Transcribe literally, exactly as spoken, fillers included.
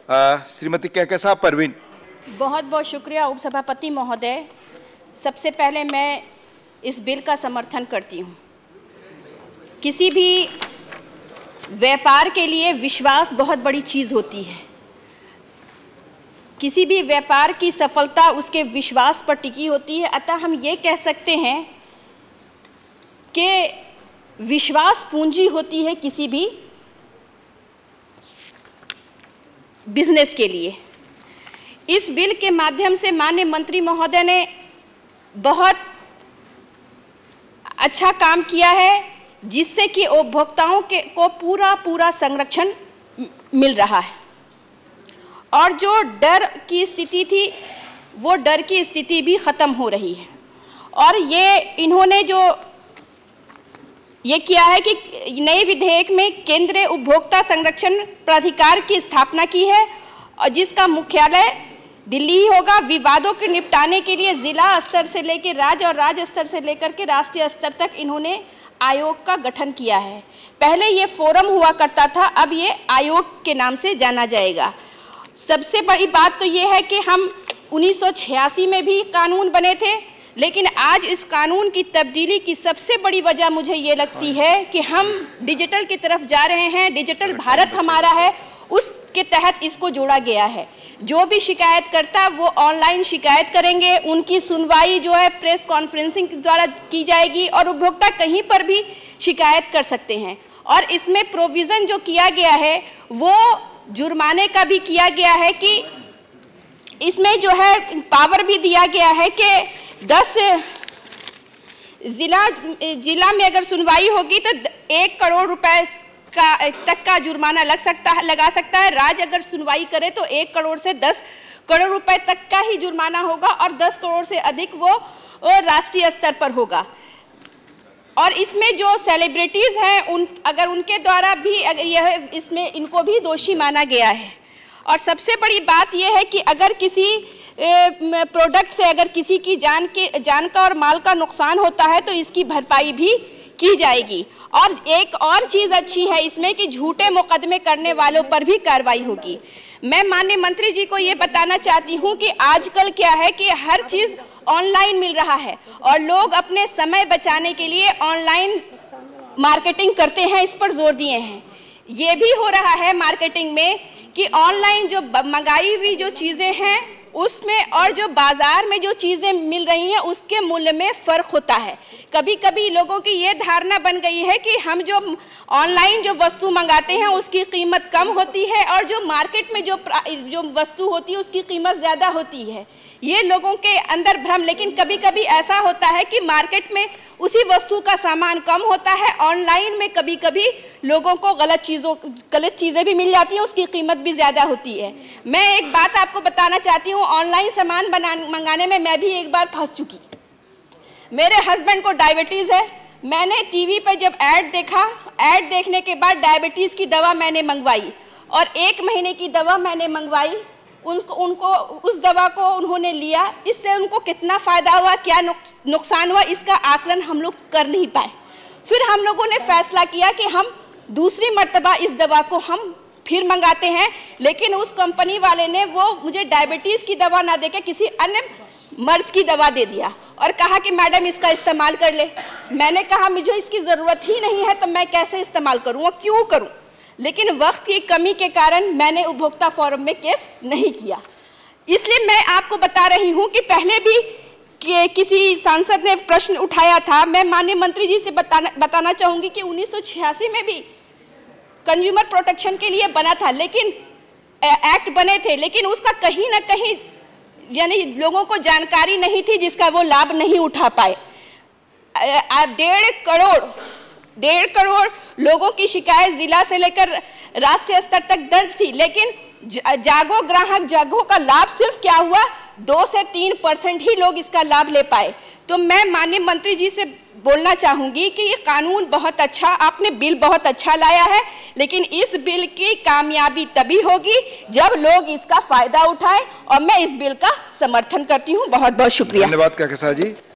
श्रीमती कहकशा परवीन। बहुत बहुत शुक्रिया उपसभापति महोदय। सबसे पहले मैं इस बिल का समर्थन करती हूँ। किसी भी व्यापार के लिए विश्वास बहुत बड़ी चीज़ होती है। किसी भी व्यापार की सफलता उसके विश्वास पर टिकी होती है। अतः हम ये कह सकते हैं कि विश्वास पूंजी होती है किसी भी बिजनेस के लिए। इस बिल के माध्यम से माननीय मंत्री महोदय ने बहुत अच्छा काम किया है, जिससे कि उपभोक्ताओं के को पूरा पूरा संरक्षण मिल रहा है और जो डर की स्थिति थी वो डर की स्थिति भी ख़त्म हो रही है। और ये इन्होंने जो ये किया है कि नए विधेयक में केंद्रीय उपभोक्ता संरक्षण प्राधिकार की स्थापना की है और जिसका मुख्यालय दिल्ली ही होगा। विवादों के निपटाने के लिए जिला स्तर से लेकर राज्य और राज्य स्तर से लेकर के राष्ट्रीय स्तर तक इन्होंने आयोग का गठन किया है। पहले ये फोरम हुआ करता था, अब ये आयोग के नाम से जाना जाएगा। सबसे बड़ी बात तो ये है कि हम उन्नीस सौ छियासी में भी कानून बने थे, लेकिन आज इस कानून की तब्दीली की सबसे बड़ी वजह मुझे ये लगती है कि हम डिजिटल की तरफ जा रहे हैं। डिजिटल भारत हमारा है, उसके तहत इसको जोड़ा गया है। जो भी शिकायत करता है वो ऑनलाइन शिकायत करेंगे, उनकी सुनवाई जो है प्रेस कॉन्फ्रेंसिंग द्वारा की जाएगी और उपभोक्ता कहीं पर भी शिकायत कर सकते हैं। और इसमें प्रोविज़न जो किया गया है वो जुर्माने का भी किया गया है कि इसमें जो है पावर भी दिया गया है कि दस जिला जिला में अगर सुनवाई होगी तो एक करोड़ रुपए का तक का जुर्माना लग सकता है लगा सकता है। राज्य अगर सुनवाई करे तो एक करोड़ से दस करोड़ रुपए तक का ही जुर्माना होगा और दस करोड़ से अधिक वो राष्ट्रीय स्तर पर होगा। और इसमें जो सेलिब्रिटीज़ हैं उन अगर उनके द्वारा भी अगर यह इसमें इनको भी दोषी माना गया है। और सबसे बड़ी बात यह है कि अगर किसी प्रोडक्ट से अगर किसी की जान के जान का और माल का नुकसान होता है तो इसकी भरपाई भी की जाएगी। और एक और चीज़ अच्छी है इसमें कि झूठे मुकदमे करने वालों पर भी कार्रवाई होगी। मैं माननीय मंत्री जी को ये बताना चाहती हूँ कि आजकल क्या है कि हर चीज़ ऑनलाइन मिल रहा है और लोग अपने समय बचाने के लिए ऑनलाइन मार्केटिंग करते हैं, इस पर जोर दिए हैं। ये भी हो रहा है मार्केटिंग में कि ऑनलाइन जो मंगाई हुई जो चीज़ें हैं उसमें और जो बाज़ार में जो चीज़ें मिल रही हैं उसके मूल्य में फ़र्क होता है। कभी कभी लोगों की ये धारणा बन गई है कि हम जो ऑनलाइन जो वस्तु मंगाते हैं उसकी कीमत कम होती है और जो मार्केट में जो जो वस्तु होती है उसकी कीमत ज़्यादा होती है। ये लोगों के अंदर भ्रम। लेकिन कभी कभी ऐसा होता है कि मार्केट में उसी वस्तु का सामान कम होता है, ऑनलाइन में कभी कभी लोगों को गलत चीज़ों गलत चीज़ें भी मिल जाती हैं, उसकी कीमत भी ज़्यादा होती है। मैं एक बात आपको बताना चाहती हूँ, ऑनलाइन सामान बना मंगाने में मैं भी एक बार फंस चुकी। मेरे हस्बैंड को डायबिटीज़ है। मैंने टीवी पर जब ऐड देखा, ऐड देखने के बाद डायबिटीज़ की दवा मैंने मंगवाई और एक महीने की दवा मैंने मंगवाई। उनको उनको उस दवा को उन्होंने लिया, इससे उनको कितना फ़ायदा हुआ, क्या नुकसान हुआ, इसका आकलन हम लोग कर नहीं पाए। फिर हम लोगों ने फैसला किया कि हम दूसरी मर्तबा इस दवा को हम फिर मंगाते हैं, लेकिन उस कंपनी वाले ने वो मुझे डायबिटीज़ की दवा ना देके किसी अन्य मर्ज की दवा दे दिया और कहा कि मैडम इसका इस्तेमाल कर ले। मैंने कहा मुझे इसकी ज़रूरत ही नहीं है तो मैं कैसे इस्तेमाल करूँ और क्यों करूँ। लेकिन वक्त की कमी के कारण मैंने उपभोक्ता फोरम में केस नहीं किया। इसलिए मैं आपको बता रही हूँ कि पहले भी कि किसी सांसद ने प्रश्न उठाया था। मैं माननीय मंत्री जी से बताना बताना चाहूँगी कि उन्नीस सौ छियासी में भी कंज्यूमर प्रोटेक्शन के लिए बना था, लेकिन एक्ट बने थे, लेकिन उसका कहीं ना कहीं यानी लोगों को जानकारी नहीं थी जिसका वो लाभ नहीं उठा पाए। डेढ़ करोड़ डेढ़ करोड़ लोगों की शिकायत जिला से लेकर राष्ट्रीय स्तर तक दर्ज थी, लेकिन जागो ग्राहक जागो का लाभ सिर्फ क्या हुआ, दो से तीन परसेंट ही लोग इसका लाभ ले पाए। तो मैं माननीय मंत्री जी से बोलना चाहूँगी कि ये कानून बहुत अच्छा, आपने बिल बहुत अच्छा लाया है, लेकिन इस बिल की कामयाबी तभी होगी जब लोग इसका फ़ायदा उठाएं और मैं इस बिल का समर्थन करती हूँ। बहुत बहुत शुक्रिया। धन्यवाद कहकशा जी।